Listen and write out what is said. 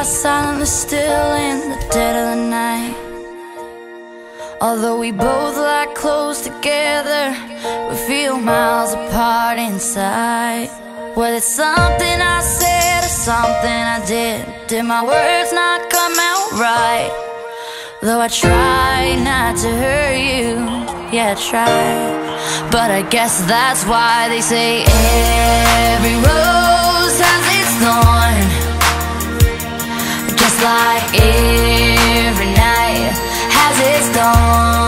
lie silently still in the dead of the night. Although we both lie close together, we feel miles apart inside. Whether it's something I said or something I did my words not come out right? Though I try not to hurt you, yeah, I try. But I guess that's why they say every rose has its thorn. Just like every night has its dawn.